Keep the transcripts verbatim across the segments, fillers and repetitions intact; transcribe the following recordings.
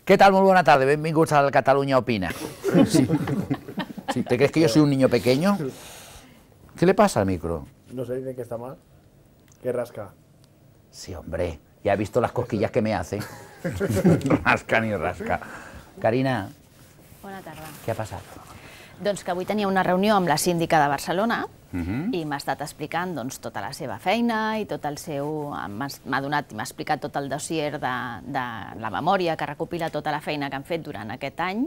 ¿Qué tal? Muy buena tarde. Benvinguts al Cataluña Opina. Sí. Sí. ¿Te crees que yo soy un niño pequeño? ¿Qué le pasa al micro? No sé, dicen que está mal. Que rasca. Sí, hombre. Ya he visto las cosquillas que me hace. Rasca ni rasca. Carina. Bona tarda. Què ha passat? Doncs que avui tenia una reunió amb la síndica de Barcelona Uh-huh. i m'ha estat explicant doncs, tota la seva feina i tot el seu... M'ha donat i m'ha explicat tot el dossier de, de la memòria que recopila tota la feina que han fet durant aquest any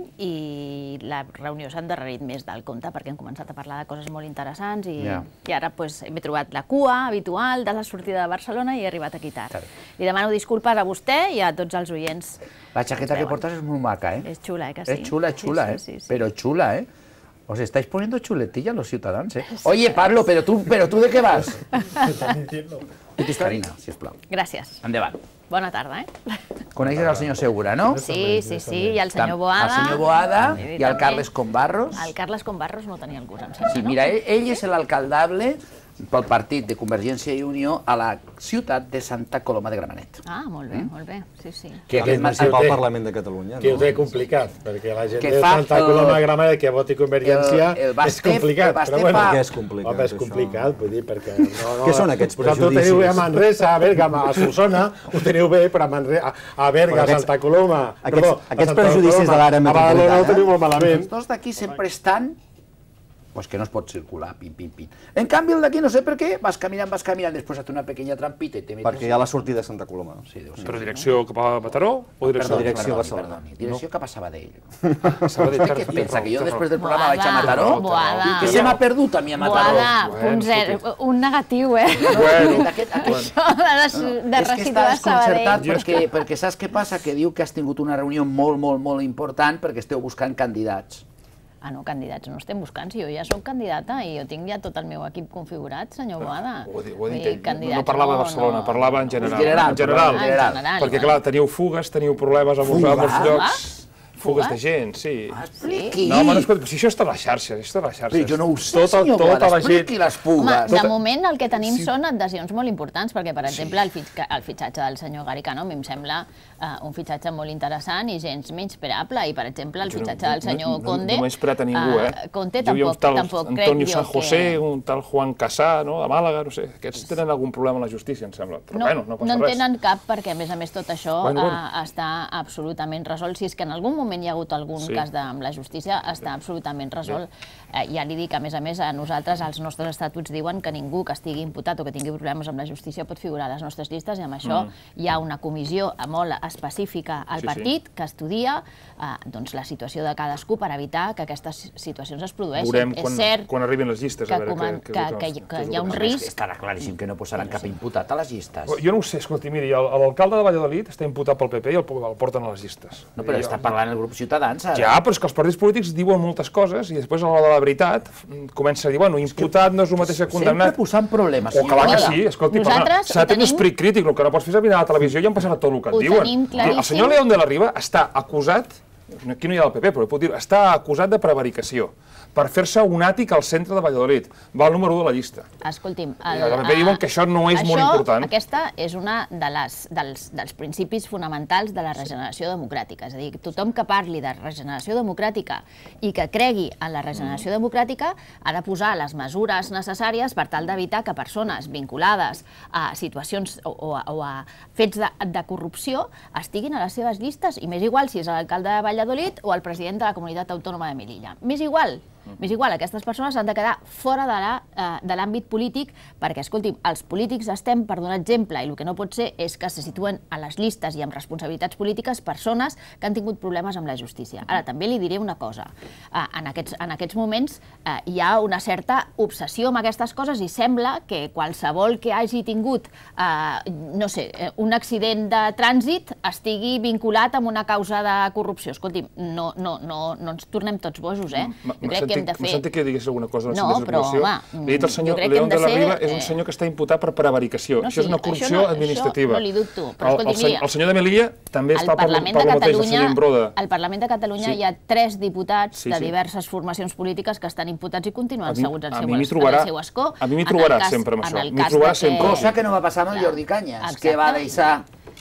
i la reunió s'ha endarrerit més del compte perquè hem començat a parlar de coses molt interessants i, Yeah. i ara pues, m'he trobat la cua habitual de la sortida de Barcelona i he arribat aquí tard. Clar. Li demano disculpes a vostè i a tots els oients. La chaqueta que Veuen. portas es muy maca, ¿eh? És xula, eh, que sí? Es chula, es chula, Sí, ¿eh? sí, sí, sí. Pero chula, ¿eh? Os estáis poniendo chuletilla los ciudadanos, ¿eh? Oye, Pablo, pero tú, pero tú ¿de qué vas? ¿Qué están diciendo? Carina, sisplau. Gràcies. Endavant. Bona tarda, eh? Coneixes el senyor Segura, no? Sí, sí, sí, i el senyor Tam- Boada. El senyor Boada Sí, i el també. Carles Combarros. El Carles Combarros no tenia el gust, em sembla, Sí, no? mira, ell, ell és l'alcaldable pel partit de Convergència i Unió a la ciutat de Santa Coloma de Gramenet. Ah, molt bé, molt bé, sí, sí. Que A aquest més, matí al té- Parlament de Catalunya. que ho no? té complicat, perquè la gent Que de fa Santa el- Coloma de Gramenet que voti Convergència el- el és Bastep- complicat. el Bastep però bueno, fa- Per què és complicat, Home, és això? complicat, vull dir, perquè... No, no, Què són aquests vosaltres ho prejudicis? teniu a Manresa, a Bergama, a Solsona, ho teniu bé, però a, Manre... a, a Berga, Però a aquests- Santa Coloma... aquests- perdó, a aquests Santa prejudicis Coloma, de l'àrea a Badalona metropolitana. ho teniu molt malament. Els dos d'aquí sempre estan pues que no es pot circular, pim, pim, pim. En canvi, el d'aquí, no sé per què, vas caminant, vas caminant, després hace una pequeña trampita i te metes... Perquè hi ha la sortida de Santa Coloma. Sí, deu ser. Però direcció cap a Mataró o direcció? Perdó, direcció a perdoni, Barcelona. perdoni. Direcció cap a Sabadell. Sabadell, Vostè què es pensa, que jo després del programa vaig a Mataró? Boada. I que se m'ha perdut a mi a Mataró? Boada, punt zero, un negatiu, eh? Bueno, Aquest, aquest, Això de, de, de és que està resituar desconcertat Sabadell. perquè, perquè saps què passa? Que diu que has tingut una reunió molt, molt, molt important perquè esteu buscant candidats. Ah, no, candidats no estem buscant, si jo ja sóc candidata i jo tinc ja tot el meu equip configurat, senyor Boada. Ho he dit, ho he Vull dit, dir, no, no candidats parlava de no, Barcelona, no. parlava en general. En general, En general, en general. Ah, en general, perquè igual. clar, teniu fugues, teniu problemes a molts, a molts Fuga? llocs. Fugues de Fugues? gent, sí. Expliqui! No, home, no, escolta, si això està a les xarxes, això està a les xarxes. Però jo no ho sé, Tota- senyor tota Boada, la gent- expliqui les Home, fugues. de moment el que tenim són adhesions molt importants, perquè, per exemple, el, fitxa, el fitxatge del senyor Garicano a mi em sembla uh, un fitxatge molt interessant i gens menyspreable, i, per exemple, el Jo no- fitxatge del senyor no- no- Conde... No m'he esperat a ningú, eh? uh, Conte Hi havia tampoc, un tal tampoc crec Antonio jo San José, que... un tal Juan Casà, no?, de Màlaga, no sé. Aquests tenen algun problema amb la justícia, em sembla. Però No, bueno, no passa no en res. tenen cap, perquè, a més a més, tot això Bueno, bueno. eh, està absolutament resolt. Si és que en algun moment hi ha hagut algun Sí. cas de, amb la justícia, està absolutament resolt. Eh, ja li dic, a més a més, a nosaltres, els nostres estatuts diuen que ningú que estigui imputat o que tingui problemes amb la justícia pot figurar a les nostres llistes, i amb això hi ha una comissió molt específica al Sí, sí. partit que estudia eh, doncs, la situació de cadascú per evitar que aquestes situacions es produeixin. Veurem És quan, cert quan arribin les llistes, que, a veure coman- què, què, que, què, que, què, que què hi ha un és el que És risc. que estarà claríssim que no posaran cap imputat a les llistes. passa. Jo no ho sé, escolti, miri, el- l'alcalde de Valladolid està imputat pel P P i el, el porten a les llistes. No, però I està jo- parlant el grup Ciutadans, ara. Ja, però és que els partits polítics diuen moltes coses i després a l'hora de la veritat comença a dir, bueno, imputat no és el mateix que Sempre condemnat. posant problemes. O clar que Boada. sí, escolti, Nosaltres s'ha de tenir ho tenim- esperit crític, el que no pots fer és mirar a la televisió i han passat tot el que et Ho diuen. tenim claríssim. El senyor León de la Riva està acusat, aquí no hi ha el P P, però puc dir, està acusat de prevaricació per fer-se un àtic al centre de Valladolid. Va al número u de la llista. Escolti'm, I a la P P diuen que això no és molt important. Aquesta és una de les, dels, dels principis fonamentals de la regeneració democràtica. És a dir, tothom que parli de regeneració democràtica i que cregui en la regeneració democràtica ha de posar les mesures necessàries per tal d'evitar que persones vinculades a situacions o, o, a, o a fets de, de corrupció estiguin a les seves llistes, i m'és igual si és l'alcalde de Valladolid o el president de la Comunitat Autònoma de Melilla. M'és igual. M'és igual, aquestes persones han de quedar fora de la, eh, de l'àmbit polític, perquè, escolti'm, els polítics estem per donar exemple, i el que no pot ser és que se situen a les llistes i amb responsabilitats polítiques persones que han tingut problemes amb la justícia. Ara, també li diré una cosa. Eh, en, aquests, en aquests moments eh, hi ha una certa obsessió amb aquestes coses i sembla que qualsevol que hagi tingut, eh, no sé, eh, un accident de trànsit estigui vinculat amb una causa de corrupció. Escolti'm, no, no, no, no ens tornem tots bojos, eh? M- Jo crec que hem de fer... M'ha sentit que digués alguna cosa de la No, sentència però, d'acusació. home, Li he dit el jo senyor crec que León hem de de la ser, Riva és un eh, senyor que està imputat per prevaricació. No, Això és sí, una això corrupció no- això administrativa. no li dubto, però El- escolti, el, senyor- mira, el senyor de Melilla també Al està per, Parlament per de el mateix, el Catalunya, senyor Imbroda. al Parlament de Catalunya Sí. hi ha tres diputats Sí, de sí. diverses formacions polítiques que estan imputats i continuen A mi- seguts al a seu, mi m'hi es- trobarà- en el seu escó. a mi m'hi En el trobarà cas- sempre amb en això, el m'hi cas trobarà de que- sempre. Cosa que no va passar amb el Clar. Jordi Cañas, Exacte. que va deixar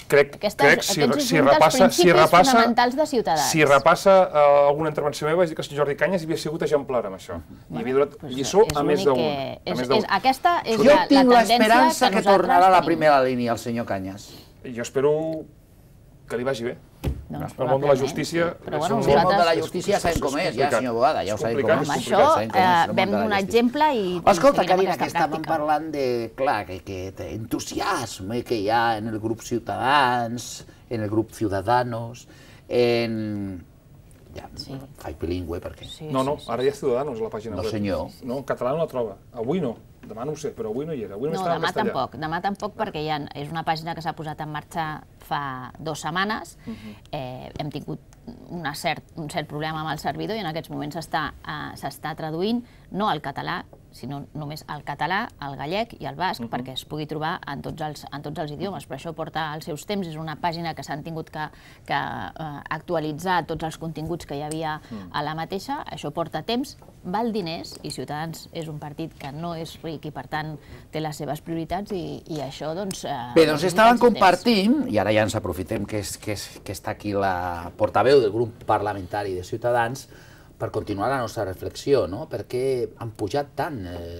crec que si repassa... Aquests són principis fonamentals de Ciutadans. Si repassa alguna intervenció meva, és dir que el senyor Jordi Cañas havia sigut exemplar amb això. I havia donat lliçó a més d'un. Aquesta és la tendència que nosaltres tenim. Jo tinc l'esperança que tornarà a la primera línia el senyor Cañas. Jo espero que li vagi bé. El món de la justícia... El món de la justícia ja sabem com és, ja, senyor Boada, ja ho sabem com és. Amb això vam donar exemple i... Escolta, Carina, que estàvem parlant de, clar, aquest entusiasme que hi ha en el grup Ciutadans, en el grup Ciudadanos, en... Ja, faig bilingüe, perquè... No, no, ara hi ha Ciudadanos a la pàgina web. No, senyor. No, en català no la troba. Avui no. Demà no ho sé, però avui no hi era. No, demà tampoc. Demà tampoc perquè és una pàgina que s'ha posat en marxa fa dues setmanes. Hem tingut un cert problema amb el servidor i en aquests moments s'està traduint no al català, sinó només al català, al gallec i al basc, perquè es pugui trobar en tots els idiomes. Però això porta els seus temps, és una pàgina que s'han tingut que actualitzar tots els continguts que hi havia a la mateixa. Això porta temps, val diners, i Ciutadans és un partit que no és ric i per tant té les seves prioritats i això doncs... Bé, doncs estàvem compartint, i ara ja ens aprofitem que està aquí la portaveu del grup parlamentari de Ciutadans per continuar la nostra reflexió, no? Per què han pujat tant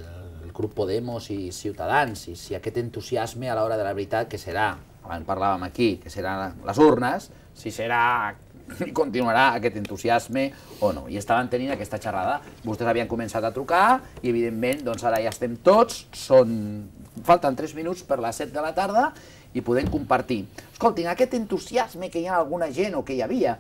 el grup Podemos i Ciutadans i si aquest entusiasme a l'hora de la veritat, que serà, abans parlàvem aquí, que seran les urnes, si serà i continuarà aquest entusiasme o no. I estaven tenint aquesta xerrada, vostès havien començat a trucar i evidentment doncs ara ja estem tots, són... falten tres minuts per les set de la tarda i podem compartir. Escoltin, aquest entusiasme que hi ha alguna gent o que hi havia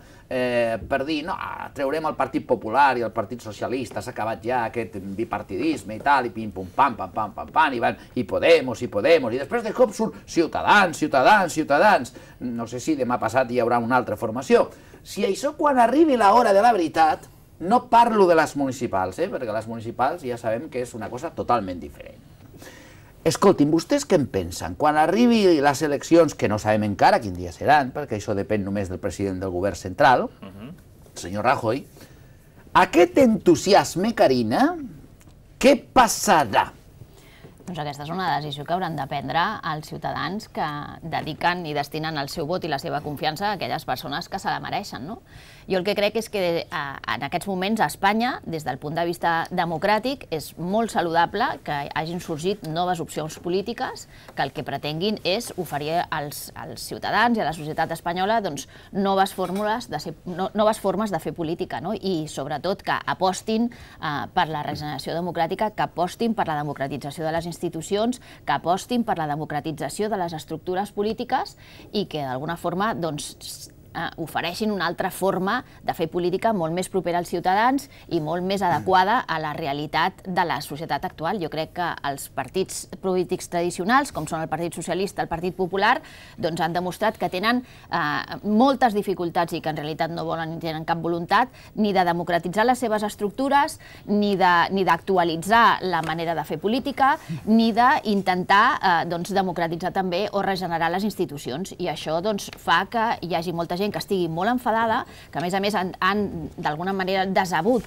per dir, no, treurem el Partit Popular i el Partit Socialista, s'ha acabat ja aquest bipartidisme i tal, i pim, pum, pam, pam, pam, pam, pam, i van, i Podemos, i Podemos, i després de cop surt Ciutadans, Ciutadans, Ciutadans. No sé si demà passat hi haurà una altra formació. Si això, quan arribi l'hora de la veritat, no parlo de les municipals, perquè les municipals ja sabem que és una cosa totalment diferent. Escoltin, vostès què en pensen? Quan arribi les eleccions, que no sabem encara quin dia seran, perquè això depèn només del president del govern central, el senyor Rajoy, aquest entusiasme, Carina, què passarà? Doncs aquesta és una decisió que hauran de prendre els ciutadans que dediquen i destinen el seu vot i la seva confiança a aquelles persones que se la mereixen, no? Jo el que crec és que en aquests moments a Espanya, des del punt de vista democràtic, és molt saludable que hagin sorgit noves opcions polítiques que el que pretenguin és oferir als ciutadans i a la societat espanyola noves formes de fer política i sobretot que apostin per la regeneració democràtica, que apostin per la democratització de les institucions, que apostin per la democratització de les estructures polítiques i que d'alguna forma doncs ofereixin una altra forma de fer política molt més propera als ciutadans i molt més adequada a la realitat de la societat actual. Jo crec que els partits polítics tradicionals, com són el Partit Socialista, el Partit Popular, doncs han demostrat que tenen moltes dificultats i que en realitat no volen ni tenen cap voluntat ni de democratitzar les seves estructures, ni d'actualitzar la manera de fer política, ni d'intentar democratitzar també o regenerar les institucions. I això fa que hi hagi molta gent que estigui molt enfadada, que a més a més han d'alguna manera decebut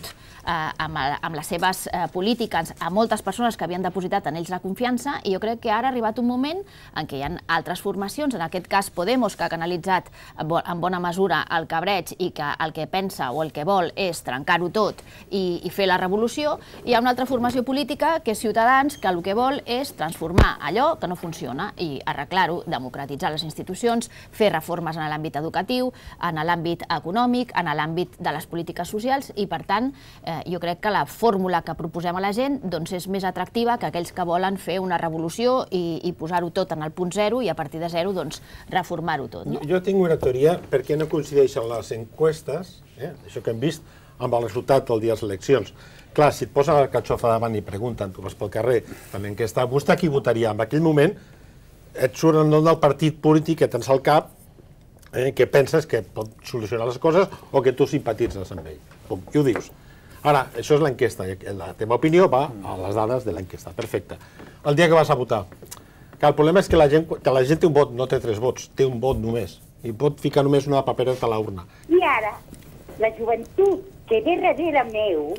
amb les seves polítiques a moltes persones que havien depositat en ells la confiança, i jo crec que ara ha arribat un moment en què hi ha altres formacions, en aquest cas Podemos, que ha canalitzat en bona mesura el cabreig i que el que pensa o el que vol és trencar-ho tot i fer la revolució, i hi ha una altra formació política que és Ciutadans, que el que vol és transformar allò que no funciona i arreglar-ho, democratitzar les institucions, fer reformes en l'àmbit educatiu, en l'àmbit econòmic, en l'àmbit de les polítiques socials, i per tant jo crec que la fórmula que proposem a la gent és més atractiva que aquells que volen fer una revolució i posar-ho tot en el punt zero i a partir de zero reformar-ho tot. Jo tinc una teoria per què no coincideixen les enquestes, això que hem vist, amb el resultat del dia de les eleccions. Clar, si et posen la catxofa davant i pregunten, tu vas pel carrer, en l'enquesta, vostè qui votaria? En aquell moment et surt el nom del partit polític que tens al cap, que penses que pot solucionar les coses o que tu simpatitzes amb ell. I ho dius. Ara, això és l'enquesta. La teva opinió va a les dades de l'enquesta. Perfecte. El dia que vas a votar. El problema és que la gent té un vot, no té tres vots, té un vot només. I pot ficar només una papereta a l'urna. I ara, la joventut que ve darrere meu,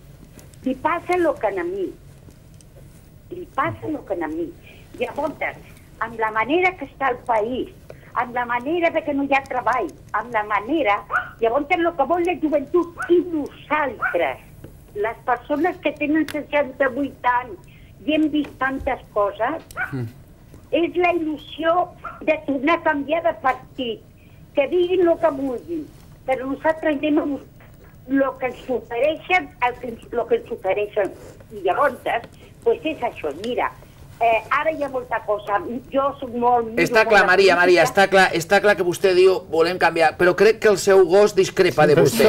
li passa el que a mi. Li passa el que a mi. Llavors, amb la manera que està el país, amb la manera de que no hi ha treball, amb la manera... Llavors, el que vol la joventut i nosaltres, les persones que tenen seixanta-vuit anys i hem vist tantes coses, mm. és la il·lusió de tornar a canviar de partit, que diguin el que vulguin, però nosaltres anem a el que ens ofereixen, el que, el que ens ofereixen. I llavors, pues és això, mira, Eh, ara hi ha molta cosa, jo soc molt... Està clar, Maria, Maria, està clar, està clar que vostè diu volem canviar, però crec que el seu gos discrepa de vostè.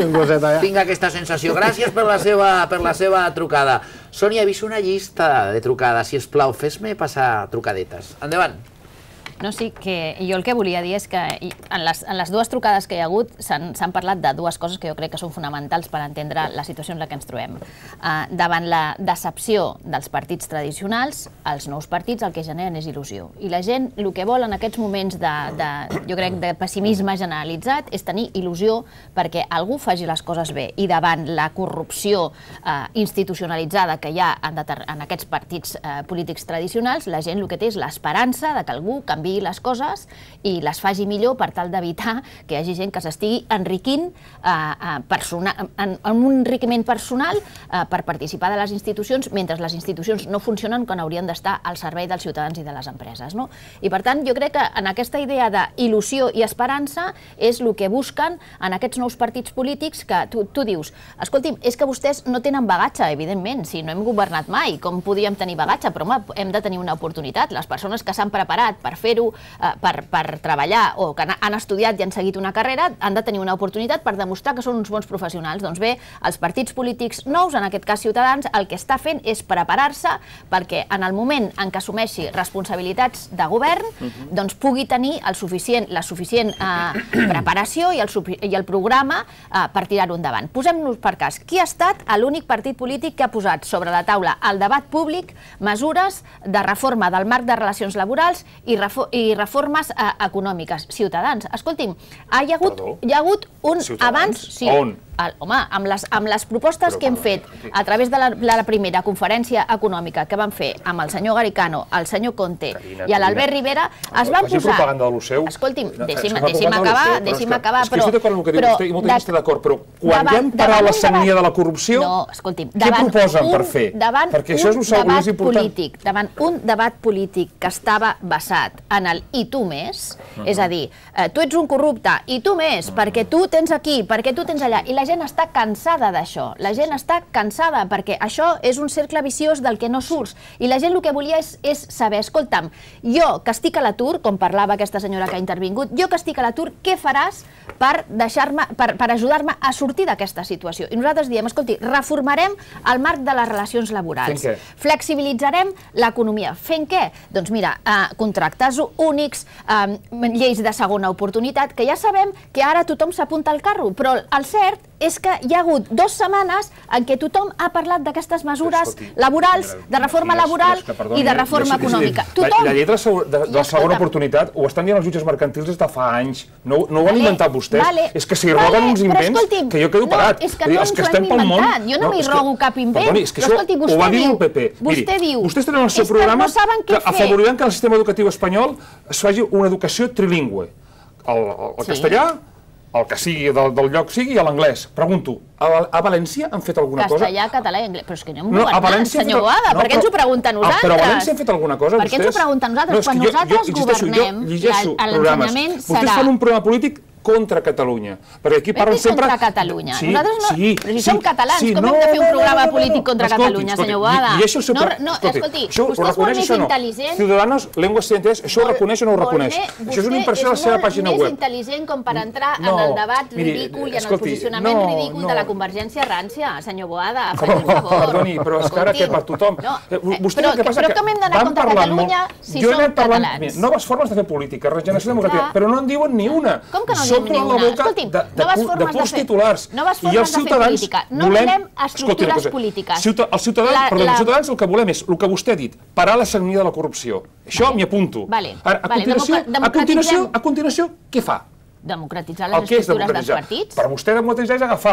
Eh? Tinc aquesta sensació. Gràcies per la seva, per la seva trucada. Sònia, he vist una llista de trucades. Si us plau, fes-me passar trucadetes. Endavant. No, sí, que jo el que volia dir és que en les, en les dues trucades que hi ha hagut s'han parlat de dues coses que jo crec que són fonamentals per entendre la situació en la que ens trobem. Uh, davant la decepció dels partits tradicionals, els nous partits el que generen és il·lusió. I la gent el que vol en aquests moments de, de, jo crec, de pessimisme generalitzat és tenir il·lusió perquè algú faci les coses bé. I davant la corrupció uh, institucionalitzada que hi ha en, en aquests partits uh, polítics tradicionals, la gent el que té és l'esperança de que algú canviï les coses i les faci millor per tal d'evitar que hi hagi gent que s'estigui enriquint eh, personal, en, en un enriquiment personal eh, per participar de les institucions mentre les institucions no funcionen quan haurien d'estar al servei dels ciutadans i de les empreses. No? I per tant, jo crec que en aquesta idea d'il·lusió i esperança és el que busquen en aquests nous partits polítics que tu, tu dius, escolti'm, és que vostès no tenen bagatge, evidentment, si no hem governat mai, com podíem tenir bagatge? Però home, hem de tenir una oportunitat. Les persones que s'han preparat per fer Per, per treballar o que han estudiat i han seguit una carrera han de tenir una oportunitat per demostrar que són uns bons professionals. Doncs bé, els partits polítics nous, en aquest cas Ciutadans, el que està fent és preparar-se perquè en el moment en què assumeixi responsabilitats de govern doncs pugui tenir el suficient, la suficient eh, preparació i el, i el programa eh, per tirar-ho endavant. Posem-nos per cas, qui ha estat l'únic partit polític que ha posat sobre la taula al debat públic mesures de reforma del marc de relacions laborals i reforma i reformes eh, econòmiques? Ciutadans. Escolti'm, ha hi ha hagut, hi ha hagut un Ciutadans? abans... Sí, On? el, home, amb les, amb les propostes Però, que hem fet a través de la, la primera conferència econòmica que vam fer amb el senyor Garicano, el senyor Conte Carina, i l'Albert Rivera, es van faci posar... propaganda de lo seu. Escolti'm, No, deixi'm és que fa deixi'm propaganda de lo acabar, seu, però deixi'm és que- acabar, és que però... estic d'acord amb el que diu però vostè i molta gent de- està d'acord, però quan davant- ja hem parat davant la un sagnia debat- de la corrupció, No, escolti'm, què davant proposen un- per fer? davant Perquè això és un el segon més debat important. polític, davant un debat polític que estava basat en el i tu més, és a dir, eh, tu ets un corrupte i tu més, perquè tu tens aquí, perquè tu tens allà, i la gent està cansada d'això, la gent està cansada perquè això és un cercle viciós del que no surts, i la gent el que volia és, és saber, escolta'm, jo que estic a l'atur, com parlava aquesta senyora que ha intervingut, jo que estic a l'atur, què faràs per deixar-me, per, per ajudar-me a sortir d'aquesta situació? I nosaltres diem, escolti, reformarem el marc de les relacions laborals, Fent què? flexibilitzarem l'economia. Fent què? Doncs mira, eh, contractes únics, eh, lleis de segona oportunitat, que ja sabem que ara tothom s'apunta al carro, però el cert és que hi ha hagut dues setmanes en què tothom ha parlat d'aquestes mesures Escolti, laborals, de reforma Quines- laboral és que, perdoni, i de reforma deixi- deixi econòmica. dir, Tothom. La, la llei de la, segu- de, de I la segona escolta'm, oportunitat ho estan dient els jutges mercantils des de fa anys. No, no ho han Vale, inventat vostès. vale, és que s'hi vale, roguen uns però invents escolti'm, que jo quedo no, parat. és que Vull dir, no els ens que ho estem hem pel món- inventat. Jo no m'hi és que- rogo cap invent. Perdoni, és que Però això escolti, ho vostè va dir diu- el P P. vostè Miri, diu, vostès tenen el seu és que programa no saben què que fer. afavoriran que el sistema educatiu espanyol es faci una educació trilingüe. El, el, el Sí. castellà, el que sigui del, del lloc sigui, i l'anglès. Pregunto, a, a València han fet alguna cosa? Castellà, català i anglès. Però és que no hem No, a governat, València han senyor fet- Boada. no, Per què ens ho però- pregunta a Ah, nosaltres? però a València han fet alguna cosa, Per què ens ho vostès? pregunta a nosaltres? No, és Quan que jo- nosaltres jo, insisteixo, governem, jo llegeixo la- programes. l'ensenyament Vostès serà... fan un programa polític contra Catalunya. Perquè aquí Ben parlen dit sempre... contra Catalunya. Sí, Nosaltres no- sí, però si sí, som catalans, sí, com no, hem de fer un no, no, programa no, no, polític contra escolti, Catalunya, escolti, senyor Boada? lle- llegeixi el seu No, pro- no, escolti, escolti, això ho vostè és molt reconeix, més això no? intel·ligent. Ciudadanos, Lenguas Cientes, això ho Molt- reconeix o no ho molt reconeix? més- Això és una vostè impressió a la seva pàgina És web. molt més intel·ligent com per entrar No, en el debat miri, ridícul i en el escolti, posicionament no, ridícul no. de la Convergència rància, senyor Boada. Oh, Fem un favor. perdoni, però és que ara què, per tothom? No, Eh, vostè però, el que passa però que com hem d'anar van contra parlant Catalunya molt- si jo he som anat parlant- catalans? mira, noves formes de fer política, regeneració democràtica, Clar. però no en diuen ni una. Com que no en S'omplen diem ni la una? boca Escolti'm, de, de, noves pu- de formes de purs fer- titulars. noves I formes els de fer ciutadans política. No volem... volem estructures Escolti una cosa, polítiques. Ciuta... Els ciutadans, La- perdó, la- els ciutadans el que volem és el que vostè ha dit, parar la sagnia de la corrupció. Això Vale. m'hi apunto. Vale. Ara, a, Vale, continuació, democra- a, continuació, democratitzem. a continuació, què fa? Democratitzar les El que és estructures dels democratitzar? partits? Per vostè democratitzar és agafar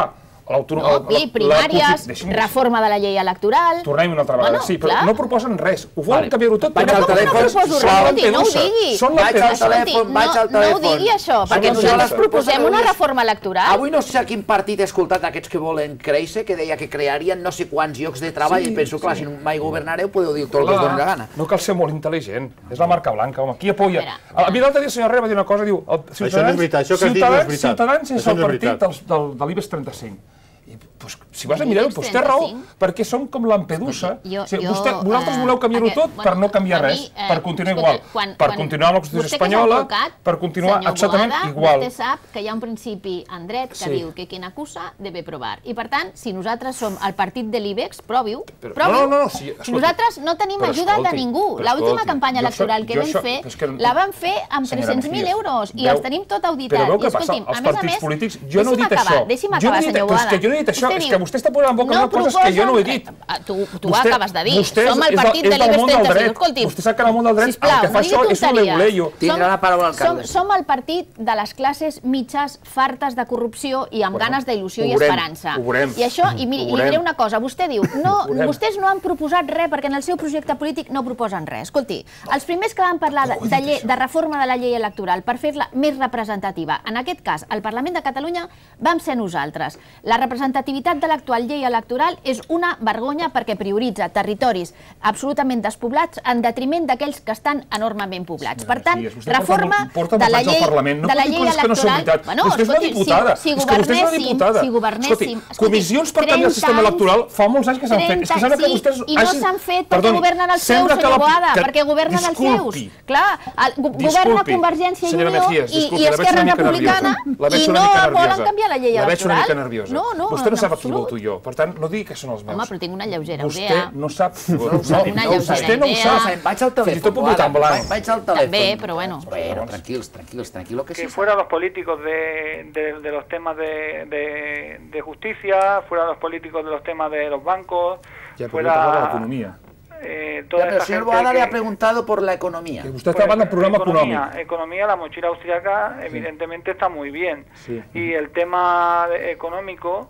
primàries, reforma de la llei electoral... Tornem una altra vegada, sí, però no proposen res. Ho volen canviar-ho tot. Vaig al telèfon, no ho digui. Vaig al telèfon, vaig al telèfon. No ho digui això, perquè nosaltres proposem una reforma electoral. Avui no sé a quin partit he escoltat aquests que volen créixer, que deia que crearien no sé quants llocs de treball, i penso, clar, si mai governareu podeu dir tot el que us doni la gana. No cal ser molt intel·ligent, és la marca blanca, home, qui apoya? A mi l'altre dia el senyor Herrera va dir una cosa, diu, Ciutadans és el partit de l'I B E S trenta-cinc. Si vas a mirar-ho, té raó, perquè som com Lampedusa. Vosaltres voleu canviar-ho tot per no canviar res, per continuar igual, per continuar amb la Constitució espanyola, per continuar exactament igual. Vostè sap que hi ha un principi en dret que diu que qui acusa debe provar. I per tant, si nosaltres som el partit de l'I B E X, pròviu, pròviu. Nosaltres no tenim ajuda de ningú. L'última campanya electoral que vam fer, la vam fer amb tres-cents mil euros i els tenim tot auditat. Però veu què passa? Els partits polítics, jo no he dit això. Deixi'm acabar, senyor Boada. Jo no he dit això, és que vostè està posant en boca coses que jo no he dit. Tu ho acabes de dir. Som el partit de l'I B E X trenta-cinc. Escolti'm, vostè sap que en el món del dret el que fa això és un leguleyo. Tindrà la paraula l'alcalde. Som el partit de les classes mitges fartes de corrupció i amb ganes d'il·lusió i esperança. I això, i miri, li diré una cosa, vostè diu, vostès no han proposat res perquè en el seu projecte polític no proposen res. Escolti, els primers que van parlar de reforma de la llei electoral per fer-la més representativa, en aquest cas, al Parlament de Catalunya, vam ser nosaltres. La representativitat de l'actual llei electoral és una vergonya perquè prioritza territoris absolutament despoblats en detriment d'aquells que estan enormement poblats. Per tant, reforma de la llei electoral... Vostè és una diputada. Si governéssim... Escolti, comissions per canviar el sistema electoral fa molts anys que s'han fet. I no s'han fet perquè governen els seus, senyor Boada, perquè governen els seus. Clar, governa Convergència i Unió i Esquerra Republicana i no volen canviar la llei electoral. La veig una mica nerviosa. Vostè no sap a qui voto jo. Per tant, no digui que són els meus. Home, però tinc una lleugera idea. Vostè no sap. Vostè no ho sap. Vaig al telèfon. Vaig al telèfon. També, però bueno. Bueno, tranquils, tranquils, tranquilo que sí. Que fuera los políticos de, de, de los temas de, de, de justicia, fuera los políticos de los temas de los bancos, ya, fuera la economía. Eh, toda ya, pero el señor Boada le ha preguntado por la economía. Que usted está hablando del programa economía, económico. Economía, la mochila austriaca, evidentemente está muy bien. Sí. Y el tema de, económico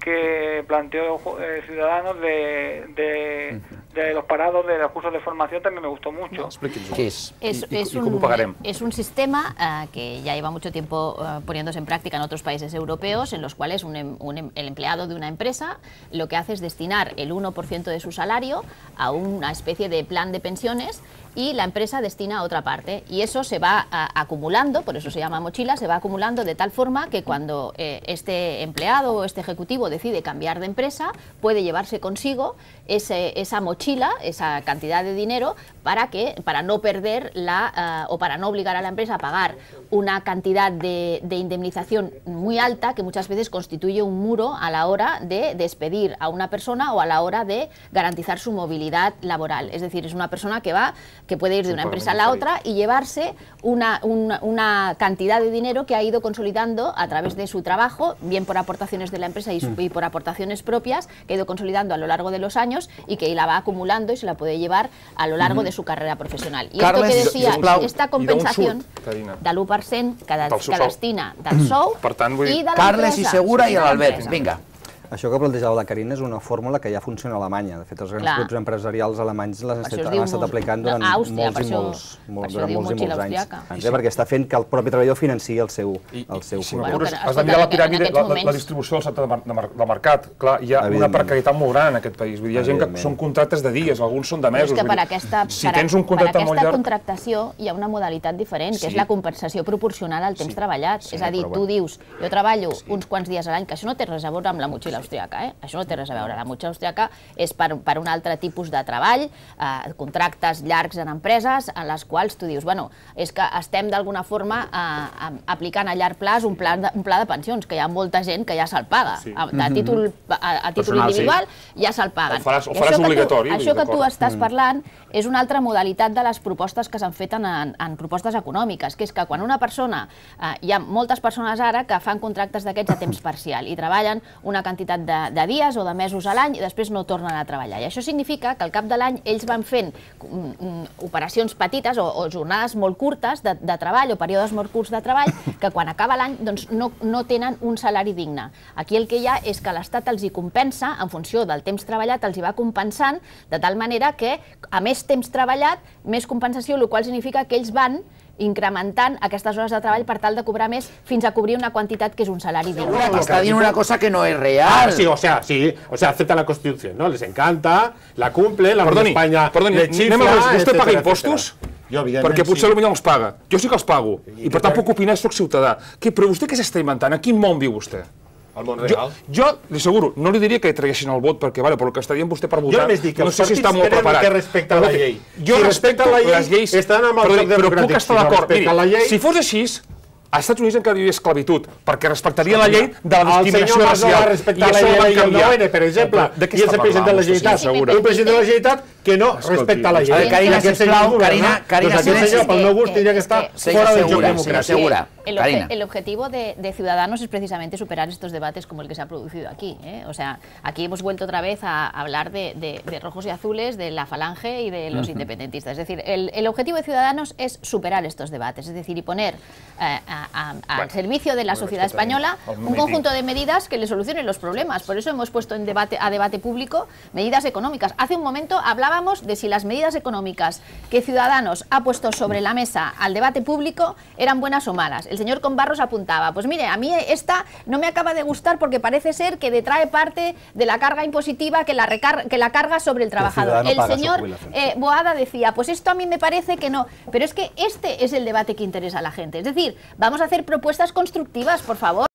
que planteó eh, Ciudadanos de, de, de los parados de los cursos de formación también me gustó mucho. ¿Qué es? Es, ¿Y, es, y, un, ¿y cómo pagaremos? Es un sistema uh, que ya lleva mucho tiempo uh, poniéndose en práctica en otros países europeos, en los cuales un, un, el empleado de una empresa lo que hace es destinar el uno por ciento de su salario a una especie de plan de pensiones y la empresa destina a otra parte. Y eso se va uh, acumulando, por eso se llama mochila, se va acumulando de tal forma que cuando eh, este empleado o este ejecutivo decide cambiar de empresa, puede llevarse consigo ese, esa mochila, esa cantidad de dinero, para, que, para no perder la, uh, o para no obligar a la empresa a pagar una cantidad de, de indemnización muy alta, que muchas veces constituye un muro a la hora de despedir a una persona o a la hora de garantizar su movilidad laboral. Es decir, es una persona que va, que puede ir de una empresa a la otra y llevarse una, una, una cantidad de dinero que ha ido consolidando a través de su trabajo, bien por aportaciones de la empresa y, su, y por aportaciones propias, que ha ido consolidando a lo largo de los años y que la va acumulando y se la puede llevar a lo largo de su carrera profesional. I esto que decía, esta compensación de l'u per cent que destina del sou i de l'empresa. Carles i Segura i l'Albert, vinga. Això que plantejava la Carina és una fòrmula que ja funciona a Alemanya. De fet, els grans grups empresarials alemanys les han estat aplicant durant molts i molts, durant molts i molts anys. Perquè està fent que el propi treballador financi el seu col·laborador. Has de mirar la piràmide, la distribució del sector del mercat. Clar, hi ha una precarietat molt gran en aquest país. Hi ha gent que són contractes de dies, alguns són de mesos. Per aquesta contractació hi ha una modalitat diferent, que és la compensació proporcional al temps treballat. És a dir, tu dius, jo treballo uns quants dies a l'any, que això no té res a veure amb la motxilla austriaca, eh? Això no té res a veure. La motxilla austriaca és per, per un altre tipus de treball, eh, contractes llargs en empreses, en les quals tu dius, bueno, és que estem d'alguna forma eh, aplicant a llarg plaç un pla, de, un pla de pensions, que hi ha molta gent que ja se'l paga. Sí. A, a títol, a, a títol Personal, individual sí. ja se'l paguen. El faràs, el faràs obligatori. Tu, això que tu estàs parlant és una altra modalitat de les propostes que s'han fet en, en, en propostes econòmiques, que és que quan una persona, eh, hi ha moltes persones ara que fan contractes d'aquests a temps parcial i treballen una quantitat quantitat de, de dies o de mesos a l'any i després no tornen a treballar. I això significa que al cap de l'any ells van fent operacions petites o, o jornades molt curtes de, de treball o períodes molt curts de treball que quan acaba l'any doncs, no, no tenen un salari digne. Aquí el que hi ha és que l'Estat els hi compensa, en funció del temps treballat, els hi va compensant, de tal manera que a més temps treballat, més compensació, el qual significa que ells van incrementant aquestes hores de treball per tal de cobrar més fins a cobrir una quantitat que és un salari digne. Està dient una cosa que no es real. Ah, sí, o sea, sí, o sea, acepta la Constitución, ¿no? Les encanta, la cumple, la perdoni, Espanya perdoni, le xifra, anem a res, vostè etcètera, paga impostos? Jo, perquè potser potser els paga. Jo sí que els pago. I, I per tant puc opinar, soc ciutadà. Què, però vostè què s'està inventant? A quin món viu vostè? Al món real. Jo, jo, li asseguro, no li diria que traguessin el vot, perquè, vale, però el que està dient vostè per votar, jo només dic que no sé si està molt preparat. Que respecta la llei. Jo si respecto la llei, les lleis, estan amb el però, joc però puc estar d'acord. Miri, si fos així, als Estats Units encara hi havia esclavitud, perquè respectaria la llei de la discriminació racial. El senyor Mas no va respectar la llei del nou N, per exemple, i és el president de la Generalitat. Un president de la Generalitat que no respecta la llei. Carina, sisplau, Carina, Carina, senyor, pel meu gust, tindria que estar fora del joc democràtic. El, obje, el objetivo de, de Ciudadanos es precisamente superar estos debates como el que se ha producido aquí. ¿eh? O sea, aquí hemos vuelto otra vez a hablar de, de, de rojos y azules, de la falange y de los uh-huh. independentistas. Es decir, el, el objetivo de Ciudadanos es superar estos debates, es decir, y poner eh, a, a, al bueno, servicio de la sociedad española un conjunto de medidas que le solucionen los problemas. Por eso hemos puesto en debate, a debate público medidas económicas. Hace un momento hablábamos de si las medidas económicas que Ciudadanos ha puesto sobre la mesa al debate público eran buenas o malas. El señor Conbarros apuntaba, pues mire, a mí esta no me acaba de gustar porque parece ser que detrae parte de la carga impositiva que la, recar que la carga sobre el trabajador. El señor eh, Boada decía, pues esto a mí me parece que no, pero es que este es el debate que interesa a la gente. Es decir, vamos a hacer propuestas constructivas, por favor.